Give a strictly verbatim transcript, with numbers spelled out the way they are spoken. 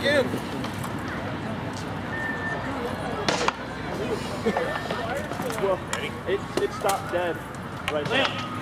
again. Well, it, it stopped dead right there.